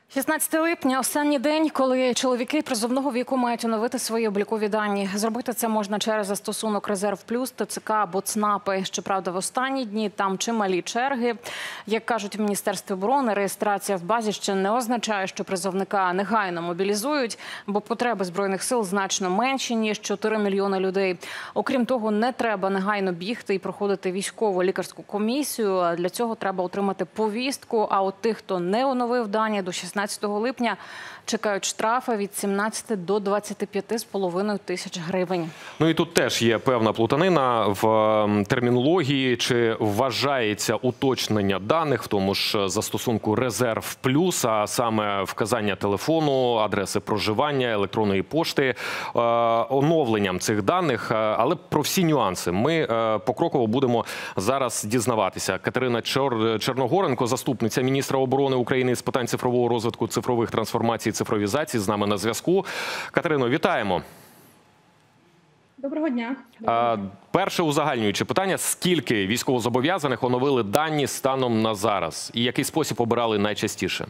16 липня – останній день, коли чоловіки призовного віку мають оновити свої облікові дані. Зробити це можна через застосунок «Резерв Плюс», ТЦК або ЦНАПи. Щоправда, в останні дні там чималі черги. Як кажуть в Міністерстві оборони, реєстрація в базі ще не означає, що призовника негайно мобілізують, бо потреби Збройних сил значно менші, ніж 4 мільйони людей. Окрім того, не треба негайно бігти і проходити військово-лікарську комісію. Для цього треба отримати повістку, а от тих, хто не оновив дані, до 16 липня чекають штрафи від 17 до 25,5 тисяч гривень. Ну і тут теж є певна плутанина в термінології. Чи вважається уточнення даних в тому ж застосунку «Резерв Плюс», а саме вказання телефону, адреси проживання, електронної пошти, оновленням цих даних. Але про всі нюанси ми покроково будемо зараз дізнаватися. Катерина Черногоренко, заступниця міністра оборони України з питань цифрового розвитку, цифрових трансформацій, цифровізації, з нами на зв'язку. Катерино, вітаємо. Доброго дня. Перше узагальнююче питання. Скільки військовозобов'язаних оновили дані станом на зараз? І який спосіб обирали найчастіше?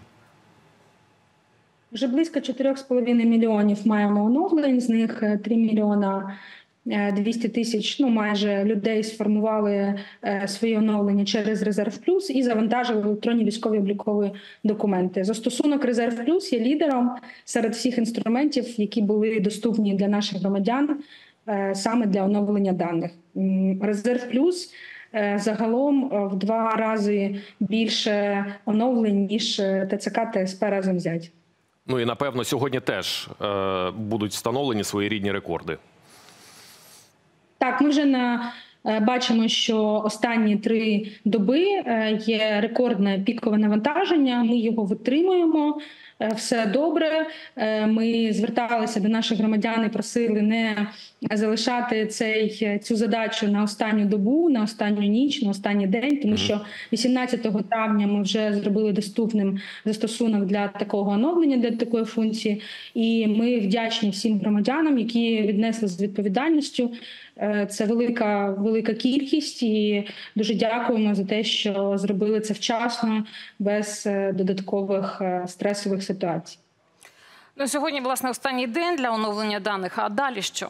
Вже близько 4,5 мільйонів маємо оновлень, з них 3 мільйона 200 тисяч, майже людей сформували свої оновлення через «Резерв Плюс» і завантажили електронні військові облікові документи. Застосунок «Резерв Плюс» є лідером серед всіх інструментів, які були доступні для наших громадян саме для оновлення даних. «Резерв Плюс» загалом в 2 рази більше оновлень, ніж ТЦК та СП разом взяті. Ну і, напевно, сьогодні теж будуть встановлені своєрідні рекорди. Так, ми вже бачимо, що останні 3 доби є рекордне пікове навантаження, ми його витримуємо, все добре. Ми зверталися до наших громадян і просили не залишати цю задачу на останню добу, на останню ніч, на останній день, тому що 18 травня ми вже зробили доступним застосунок для такого оновлення, для такої функції. І ми вдячні всім громадянам, які віднесли з відповідальністю. Це велика кількість, і дуже дякуємо за те, що зробили це вчасно, без додаткових стресових ситуацій. Ну, сьогодні, власне, останній день для оновлення даних, а далі що?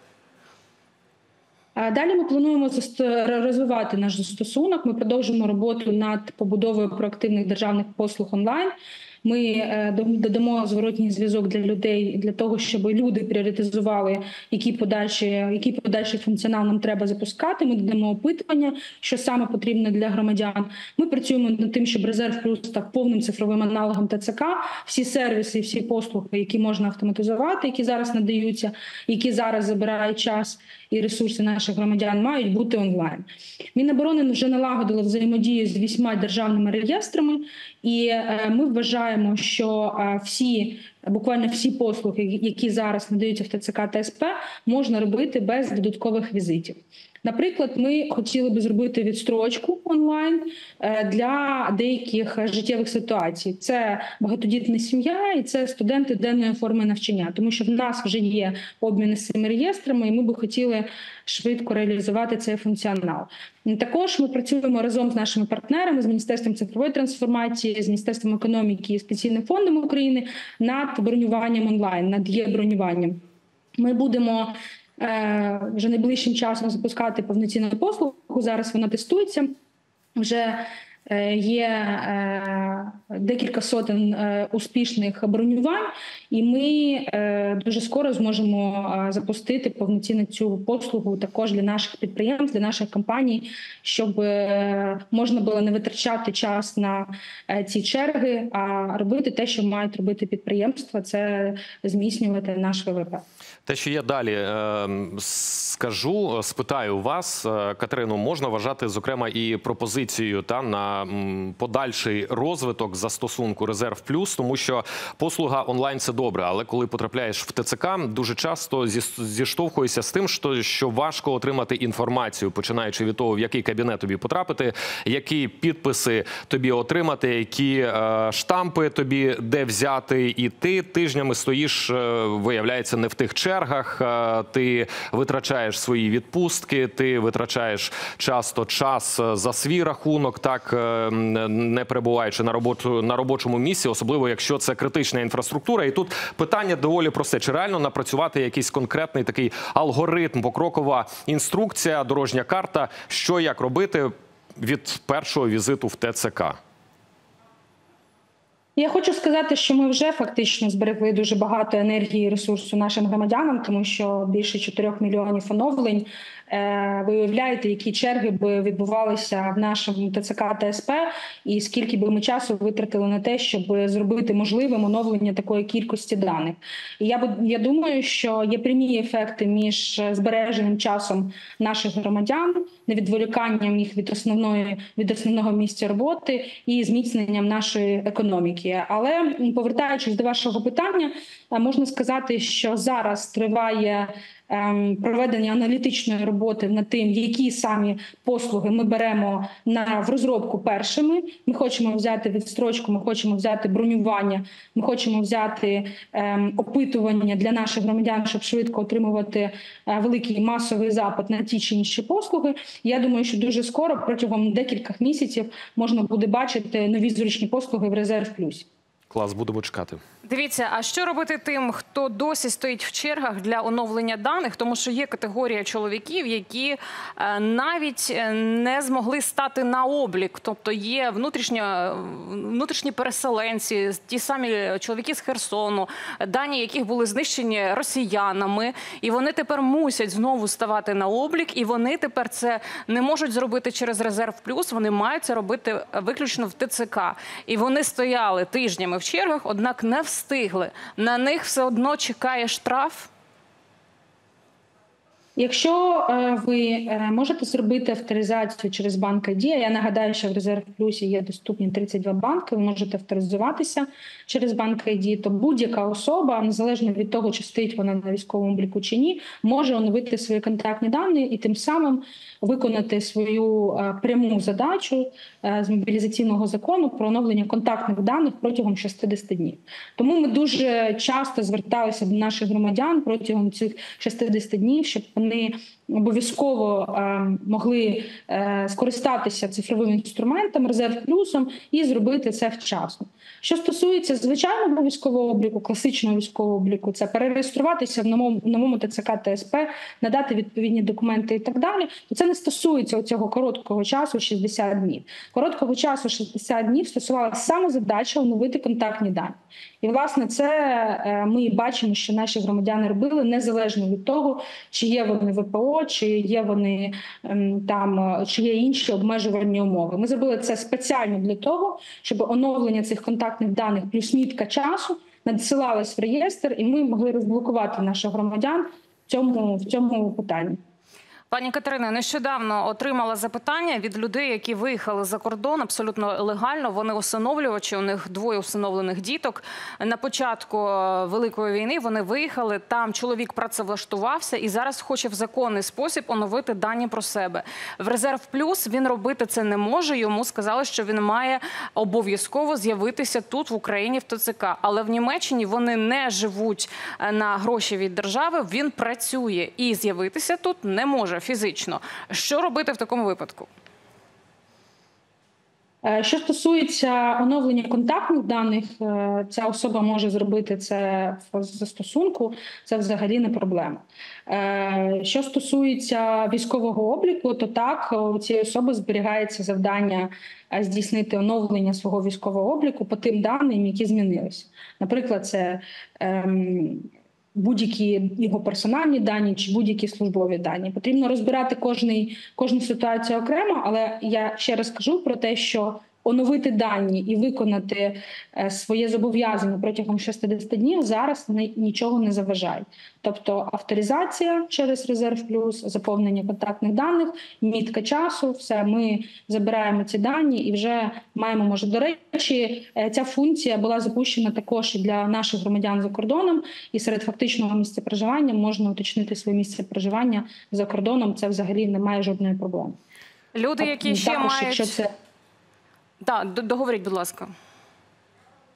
Далі ми плануємо розвивати наш застосунок, ми продовжимо роботу над побудовою проактивних державних послуг онлайн. Ми додамо зворотній зв'язок для людей, для того, щоб люди пріоритизували, який подальший функціонал нам треба запускати. Ми додамо опитування, що саме потрібно для громадян. Ми працюємо над тим, щоб «Резерв Плюс» став повним цифровим аналогом ТЦК. Всі сервіси, всі послуги, які можна автоматизувати, які зараз надаються, які зараз забирають час і ресурси наших громадян, мають бути онлайн. Міноборони вже налагодило взаємодію з 8 державними реєстрами, і ми вважаємо, що буквально всі послуги, які зараз надаються в ТЦК та СП, можна робити без додаткових візитів. Наприклад, ми хотіли би зробити відстрочку онлайн для деяких життєвих ситуацій. Це багатодітна сім'я і це студенти денної форми навчання, тому що в нас вже є обміни з цими реєстрами, і ми би хотіли швидко реалізувати цей функціонал. Також ми працюємо разом з нашими партнерами, з Міністерством цифрової трансформації, з Міністерством економіки і з Пенсійним фондом України над бронюванням онлайн, над є-бронюванням. Ми будемо вже найближчим часом запускати повноцінну послугу, зараз вона тестується, вже є декілька сотень успішних бронювань, і ми дуже скоро зможемо запустити повноцінну цю послугу також для наших підприємств, для наших компаній, щоб можна було не витрачати час на ці черги, а робити те, що мають робити підприємства, це зміцнювати наш ВВП. Те, що я далі спитаю вас, Катерино, можна вважати, зокрема, і пропозицією на подальший розвиток застосунку «Резерв Плюс», тому що послуга онлайн – це добре, але коли потрапляєш в ТЦК, дуже часто зіштовхуєшся з тим, що важко отримати інформацію, починаючи від того, в який кабінет тобі потрапити, які підписи тобі отримати, які штампи тобі де взяти, і ти тижнями стоїш, виявляється, не в тих чергах, чергах, ти витрачаєш свої відпустки, ти витрачаєш часто час за свій рахунок, так, не перебуваючи на робочому місці, особливо якщо це критична інфраструктура. І тут питання доволі просте. Чи реально напрацювати якийсь конкретний такий алгоритм, покрокова інструкція, дорожня карта, що як робити від першого візиту в ТЦК? Я хочу сказати, що ми вже фактично зберегли дуже багато енергії і ресурсу нашим громадянам, тому що більше 4 мільйонів оновлень. Ви уявляєте, які черги би відбувалися в нашому ТЦК та СП, і скільки би ми часу витратили на те, щоб зробити можливим оновлення такої кількості даних. І я думаю, що є прямі ефекти між збереженим часом наших громадян, невідволіканням їх від основного місця роботи і зміцненням нашої економіки. Але, повертаючись до вашого питання, можна сказати, що зараз триває проведення аналітичної роботи над тим, які самі послуги ми беремо в розробку першими. Ми хочемо взяти відстрочку, ми хочемо взяти бронювання, ми хочемо взяти опитування для наших громадян, щоб швидко отримувати великий масовий запит на ті чи інші послуги. Я думаю, що дуже скоро, протягом декількох місяців, можна буде бачити нові зручні послуги в Резерв Плюсі. Клас, будемо чекати. Дивіться, а що робити тим, хто досі стоїть в чергах для оновлення даних? Тому що є категорія чоловіків, які навіть не змогли стати на облік. Тобто є внутрішні переселенці, ті самі чоловіки з Херсону, дані яких були знищені росіянами. І вони тепер мусять знову ставати на облік. І вони тепер це не можуть зробити через Резерв Плюс. Вони мають це робити виключно в ТЦК. І вони стояли тижнями в чергах, однак не встигли. На них все одно чекає штраф? Якщо ви можете зробити авторизацію через банк ID, я нагадаю, що в Резерв Плюсі є доступні 32 банки, ви можете авторизуватися через банк ID, то будь-яка особа, незалежно від того, чи стоїть вона на військовому обліку чи ні, може оновити свої контактні дані і тим самим виконати свою пряму задачу з мобілізаційного закону про оновлення контактних даних протягом 60 днів. Тому ми дуже часто зверталися до наших громадян протягом цих 60 днів, щоб вони обов'язково могли скористатися цифровим інструментом, Резерв Плюсом і зробити це вчасно. Що стосується звичайного військового обліку, класичного військового обліку, це перереєструватися в новому ТЦК та СП, надати відповідні документи і так далі, то це не стосується цього короткого часу 60 днів. Короткого часу 60 днів стосувалася саме задача оновити контактні дані. І, власне, це ми бачимо, що наші громадяни робили незалежно від того, чи є вони ВПО, чи є вони чи є інші обмежувальні умови. Ми зробили це спеціально для того, щоб оновлення цих контактних даних плюс мітка часу надсилалась в реєстр, і ми могли розблокувати наших громадян в цьому питанні. Пані Катерино, нещодавно отримала запитання від людей, які виїхали за кордон абсолютно легально. Вони усиновлювачі, у них 2 усиновлених діток. На початку Великої війни вони виїхали, там чоловік працевлаштувався і зараз хоче в законний спосіб оновити дані про себе. В Резерв Плюс він робити це не може, йому сказали, що він має обов'язково з'явитися тут, в Україні, в ТЦК. Але в Німеччині вони не живуть на гроші від держави, він працює і з'явитися тут не може фізично. Що робити в такому випадку? Що стосується оновлення контактних даних, ця особа може зробити це в застосунку, це взагалі не проблема. Що стосується військового обліку, то так, у цієї особи зберігається завдання здійснити оновлення свого військового обліку по тим даним, які змінилися. Наприклад, це будь-які його персональні дані чи будь-які службові дані. Потрібно розбирати кожну ситуацію окремо, але я ще раз кажу про те, що оновити дані і виконати своє зобов'язання протягом 60 днів зараз нічого не заважає. Тобто авторизація через Резерв Плюс, заповнення контактних даних, мітка часу, все, ми забираємо ці дані і вже маємо, до речі, ця функція була запущена також і для наших громадян за кордоном, і серед фактичного місця проживання можна уточнити своє місце проживання за кордоном, це взагалі не має жодної проблеми. Люди, які ще мають... Так, договоріть, будь ласка.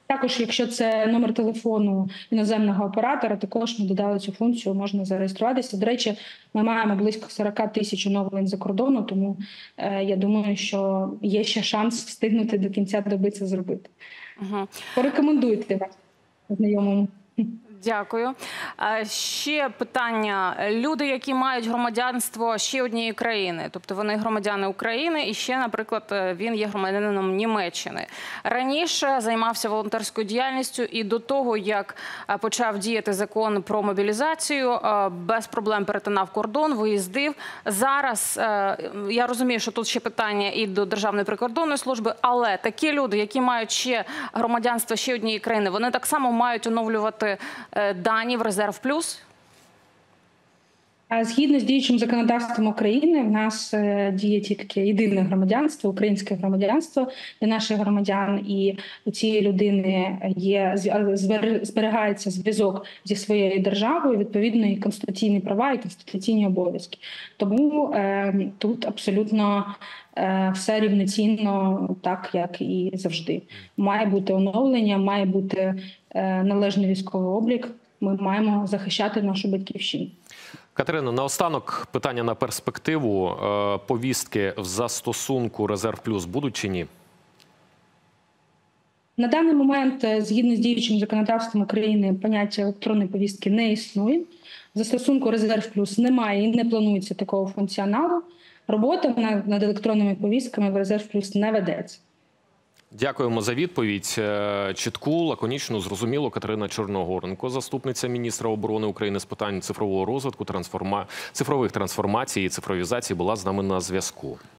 Також, якщо це номер телефону іноземного оператора, також ми додали цю функцію, можна зареєструватися. До речі, ми маємо близько 40 тисяч оновлень за кордону, тому я думаю, що є ще шанс встигнути до кінця доби це зробити. Порекомендуйте вас знайомому. Дякую. Ще питання. Люди, які мають громадянство ще однієї країни, тобто вони громадяни України і ще, наприклад, він є громадянином Німеччини. Раніше займався волонтерською діяльністю і до того, як почав діяти закон про мобілізацію, без проблем перетинав кордон, виїздив. Зараз, я розумію, що тут ще питання і до Державної прикордонної служби, але такі люди, які мають ще громадянство ще однієї країни, вони так само мають оновлювати дані в Резерв Плюс? Згідно з діючим законодавством України, в нас діє тільки єдине громадянство, українське громадянство для наших громадян, і у цієї людини зберігається зв'язок зі своєю державою, відповідно, і конституційні права, і конституційні обов'язки. Тому тут абсолютно все рівноцінно, так як і завжди. Має бути оновлення, має бути належний військовий облік. Ми маємо захищати нашу батьківщину. Катерино, наостанок питання на перспективу. Повістки в застосунку «Резерв Плюс» будуть чи ні? На даний момент, згідно з діючим законодавством України, поняття електронної повістки не існує. В застосунку «Резерв Плюс» немає і не планується такого функціоналу. Робота над електронними повістками в «Резерв Плюс» не ведеться. Дякуємо за відповідь. Чітку, лаконічну, зрозуміло. Катерина Чорногоренко, заступниця міністра оборони України з питань цифрового розвитку, цифрових трансформацій і цифровізації, була з нами на зв'язку.